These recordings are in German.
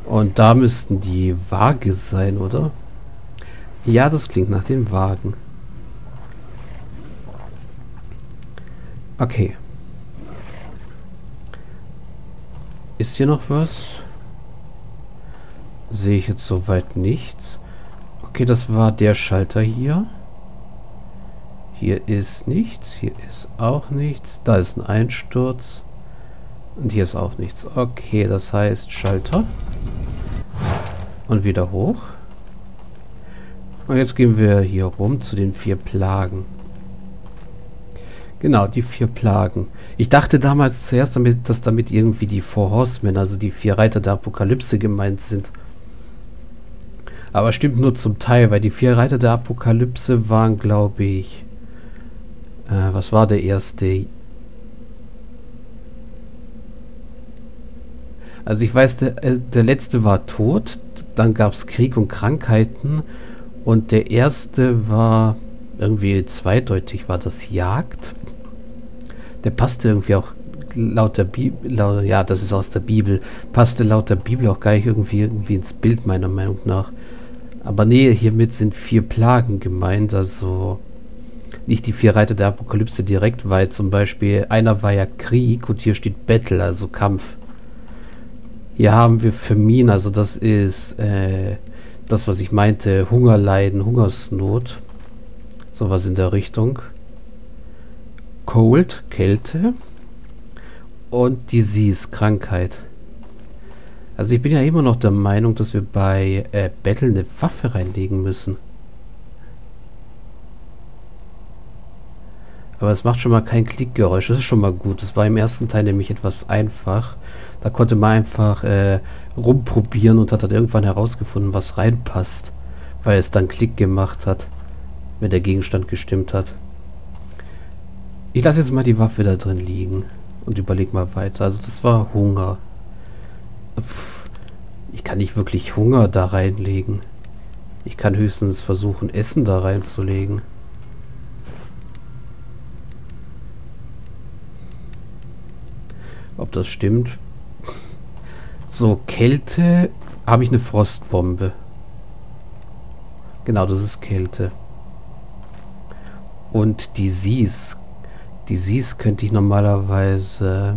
Und da müssten die Waage sein, oder? Ja, das klingt nach den Wagen. Okay. Ist hier noch was? Sehe ich jetzt soweit nichts. Okay, das war der Schalter hier. Hier ist nichts. Hier ist auch nichts. Da ist ein Einsturz. Und hier ist auch nichts. Okay, das heißt Schalter. Und wieder hoch. Und jetzt gehen wir hier rum zu den 4 Plagen. Genau, die 4 Plagen. Ich dachte damals zuerst, dass damit irgendwie die Four Horsemen, also die 4 Reiter der Apokalypse gemeint sind. Aber stimmt nur zum Teil, weil die 4 Reiter der Apokalypse waren, glaube ich... was war der erste? Also ich weiß, der letzte war Tod, dann gab es Krieg und Krankheiten und der erste war irgendwie zweideutig, war das Jagd. Der passte irgendwie auch laut der Bibel, ja, das ist aus der Bibel, passte laut der Bibel auch gar nicht irgendwie ins Bild meiner Meinung nach. Aber nee, hiermit sind 4 Plagen gemeint, also nicht die 4 Reiter der Apokalypse direkt, weil zum Beispiel einer war ja Krieg und hier steht Battle, also Kampf. Hier haben wir Famine, also das ist das, was ich meinte, Hungerleiden, Hungersnot. Sowas in der Richtung. Cold, Kälte. Und Disease, Krankheit. Also ich bin ja immer noch der Meinung, dass wir bei Battle eine Waffe reinlegen müssen. Aber es macht schon mal kein Klickgeräusch. Das ist schon mal gut. Das war im ersten Teil nämlich etwas einfach. Da konnte man einfach rumprobieren und hat dann irgendwann herausgefunden, was reinpasst. Weil es dann Klick gemacht hat, wenn der Gegenstand gestimmt hat. Ich lasse jetzt mal die Waffe da drin liegen und überlege mal weiter. Also das war Hunger. Ich kann nicht wirklich Hunger da reinlegen. Ich kann höchstens versuchen, Essen da reinzulegen. Ob das stimmt? So, Kälte. Habe ich eine Frostbombe. Genau, das ist Kälte. Und Disease. Disease könnte ich normalerweise...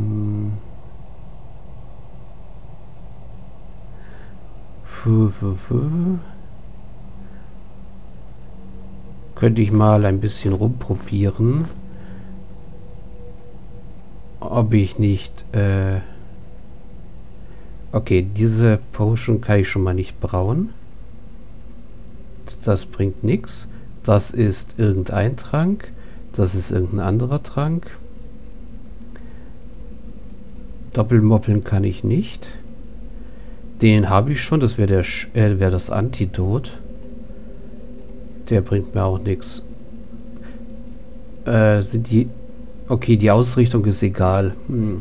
könnte ich mal ein bisschen rumprobieren. Ob ich nicht... okay, diese Potion kann ich schon mal nicht brauen. Das bringt nichts. Das ist irgendein Trank. Das ist irgendein anderer Trank. Doppelmoppeln kann ich nicht. Den habe ich schon. Das wäre wär das Antidot. Der bringt mir auch nichts. Sind die... Okay, die Ausrichtung ist egal.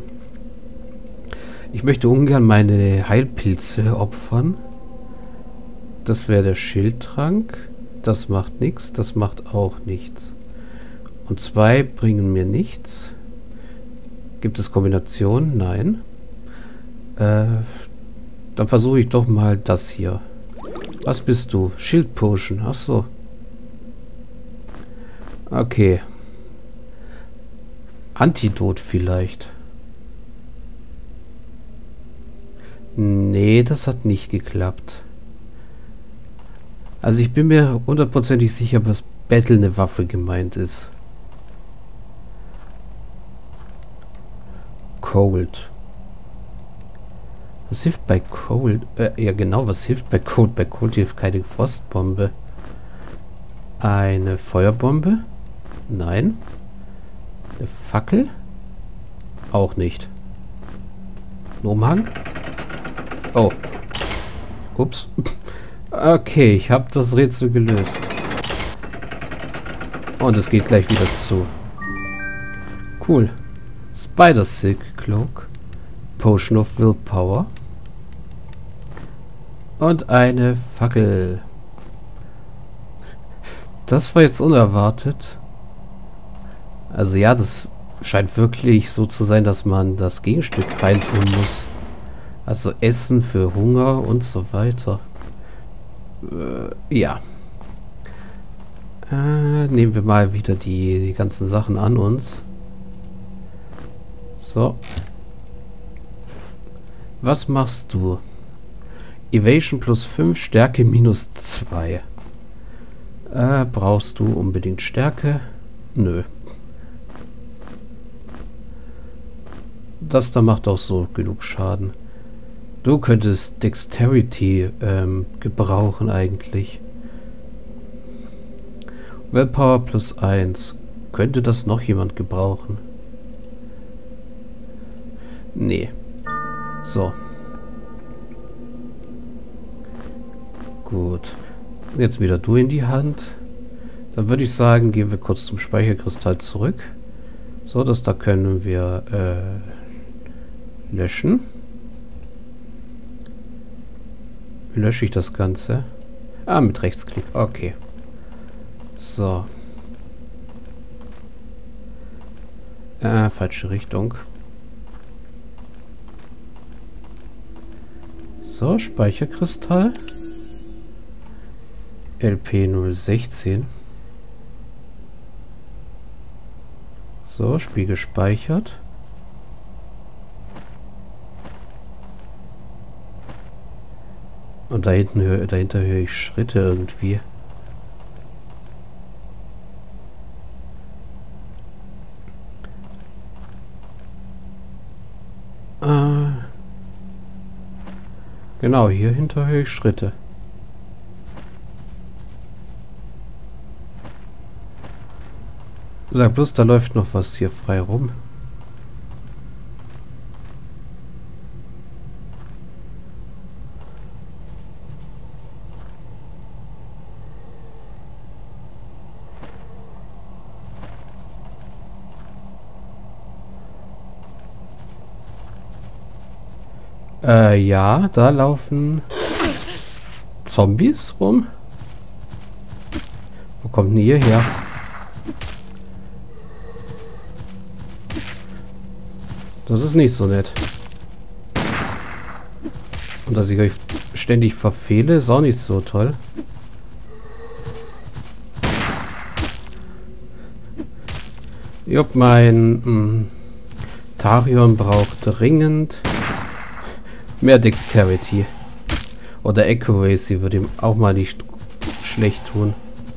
Ich möchte ungern meine Heilpilze opfern. Das wäre der Schildtrank. Das macht nichts. Das macht auch nichts. Und 2 bringen mir nichts. Gibt es Kombinationen? Nein. Dann versuche ich doch mal das hier. Was bist du? Schildpotion. Achso. Okay. Antidot vielleicht. Nee, das hat nicht geklappt. Also ich bin mir hundertprozentig sicher, dass Battle eine Waffe gemeint ist. Cold. Was hilft bei Cold? Ja genau, was hilft bei Cold? Bei Cold hilft keine Frostbombe. Eine Feuerbombe? Nein. Eine Fackel? Auch nicht. Ein Umhang? Oh. Ups. Okay, ich habe das Rätsel gelöst. Und es geht gleich wieder zu. Cool. Spider Silk Cloak. Potion of Willpower. Und eine Fackel. Das war jetzt unerwartet. Also ja, das scheint wirklich so zu sein, dass man das Gegenstück reintun muss. Also Essen für Hunger und so weiter. Ja. Nehmen wir mal wieder die ganzen Sachen an uns. So. Was machst du? Evasion plus 5, Stärke minus 2. Brauchst du unbedingt Stärke? Nö. Das da macht auch so genug Schaden. Du könntest Dexterity gebrauchen eigentlich. Willpower plus 1. Könnte das noch jemand gebrauchen? Nee. So. Gut. Jetzt wieder du in die Hand. Dann würde ich sagen, gehen wir kurz zum Speicherkristall zurück. So, das da können wir löschen. Wie lösche ich das Ganze? Ah, mit Rechtsklick. Okay. So. Falsche Richtung. So, Speicherkristall. LP016. So, Spiel gespeichert. Und dahinter höre ich Schritte irgendwie. Genau, hier hinter höre ich Schritte. Sag bloß, da läuft noch was hier frei rum. Ja, da laufen Zombies rum. Wo kommt denn ihr her? Das ist nicht so nett. Und dass ich euch ständig verfehle, ist auch nicht so toll. Jupp, mein Tarion braucht dringend mehr Dexterity. Oder Accuracy würde ihm auch mal nicht schlecht tun.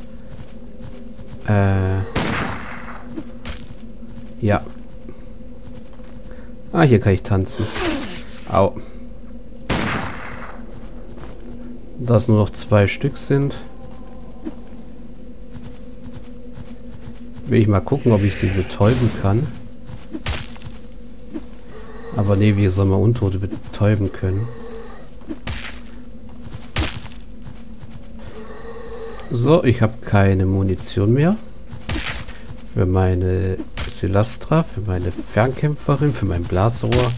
Ja. Ah, hier kann ich tanzen. Au. Da es nur noch 2 Stück sind. Will ich mal gucken, ob ich sie betäuben kann. Aber nee, wie soll man Untote betäuben können? So, ich habe keine Munition mehr. Für meine Silastra, für meine Fernkämpferin, für mein Blasrohr.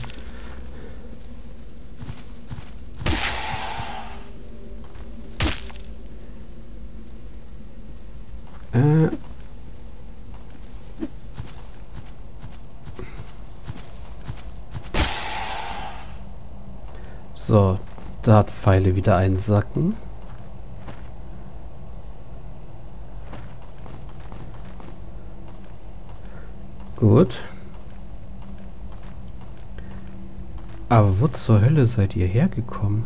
So, Dartpfeile wieder einsacken. Gut. Aber wo zur Hölle seid ihr hergekommen?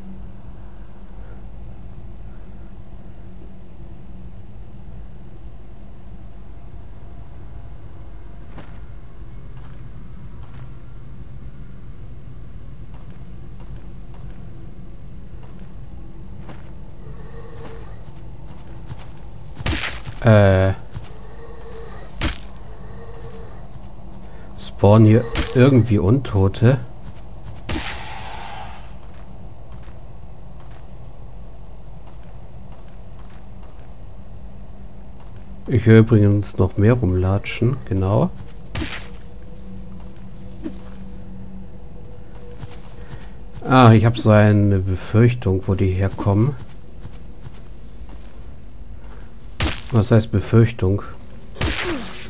Spawnen hier irgendwie Untote? Ich höre übrigens noch mehr rumlatschen, genau. Ah, ich habe so eine Befürchtung, wo die herkommen. Was heißt Befürchtung?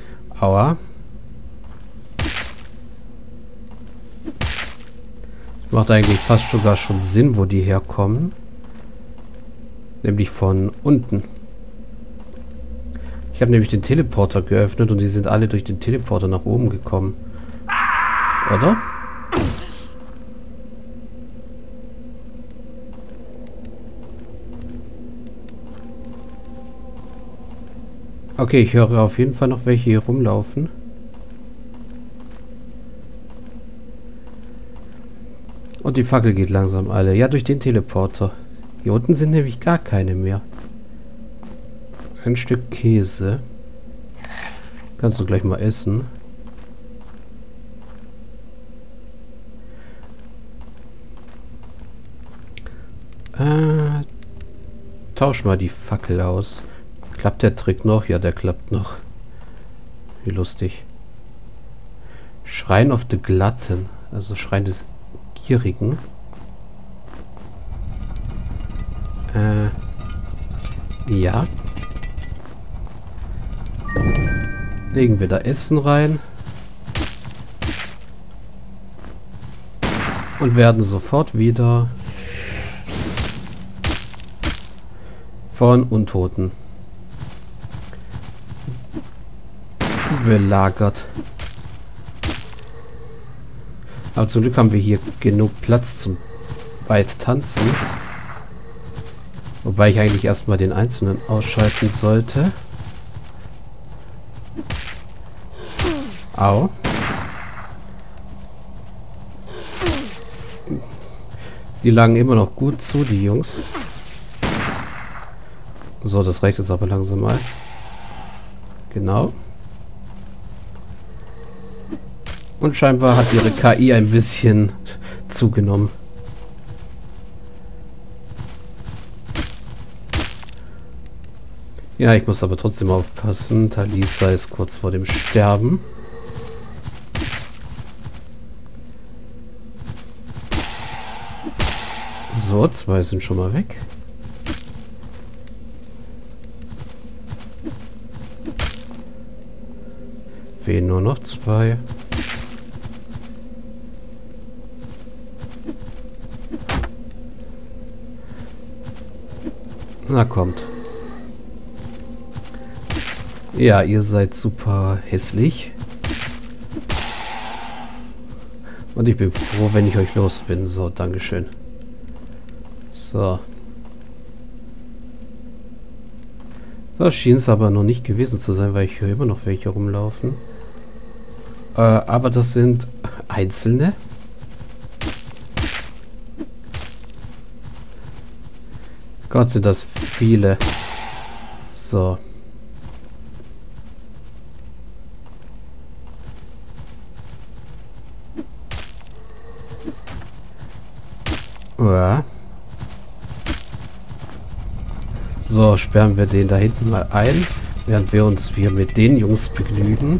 Aua. Macht eigentlich fast sogar schon Sinn, wo die herkommen. Nämlich von unten. Ich habe nämlich den Teleporter geöffnet und die sind alle durch den Teleporter nach oben gekommen. Oder? Okay, ich höre auf jeden Fall noch welche hier rumlaufen. Und die Fackel geht langsam alle. Ja, durch den Teleporter. Hier unten sind nämlich gar keine mehr. Ein Stück Käse. Kannst du gleich mal essen. Tausch mal die Fackel aus. Klappt der Trick noch? Ja, der klappt noch. Wie lustig. Schrein auf der Glatten. Also Schrein des Gierigen. Ja. Legen wir da Essen rein. Und werden sofort wieder von Untoten belagert. Aber zum Glück haben wir hier genug Platz zum weit tanzen. Wobei ich eigentlich erstmal den Einzelnen ausschalten sollte. Au. Die lagen immer noch gut zu, die Jungs. So, das reicht jetzt aber langsam mal. Genau. Und scheinbar hat ihre KI ein bisschen zugenommen. Ja, ich muss aber trotzdem aufpassen. Talisa ist kurz vor dem Sterben. So, 2 sind schon mal weg. Fehlen nur noch 2. Na kommt. Ja, ihr seid super hässlich. Und ich bin froh, wenn ich euch los bin. So, dankeschön. So. Das schien es aber noch nicht gewesen zu sein, weil ich höre immer noch welche rumlaufen. Aber das sind einzelne. Gott, sind das viele. So. Ja. So, sperren wir den da hinten mal ein, während wir uns hier mit den Jungs begnügen.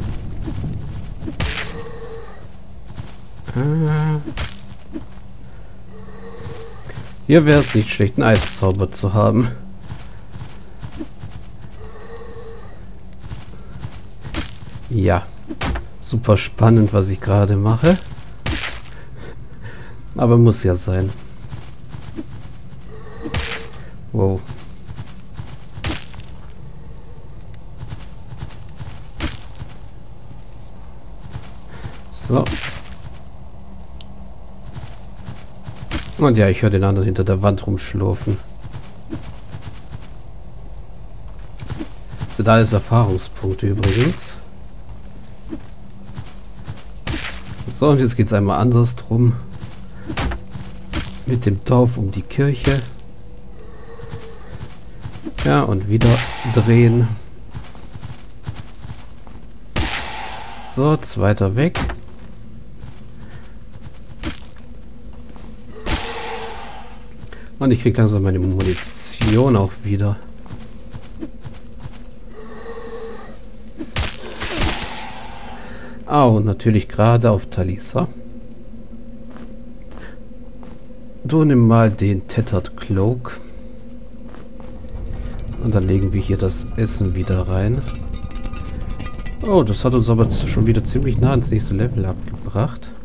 Hier wäre es nicht schlecht, einen Eiszauber zu haben. Ja, super spannend, was ich gerade mache. Aber muss ja sein. Wow. So. Und ja, ich höre den anderen hinter der Wand rumschlurfen. Das sind alles Erfahrungspunkte übrigens. So, und jetzt geht es einmal andersrum. Mit dem Dorf um die Kirche. Ja, und wieder drehen. So, zweiter weg. Und ich kriege langsam meine Munition auch wieder. Und natürlich gerade auf Talisa. Du nimm mal den Tattered Cloak. Und dann legen wir hier das Essen wieder rein. Oh, das hat uns aber schon wieder ziemlich nah ins nächste Level abgebracht.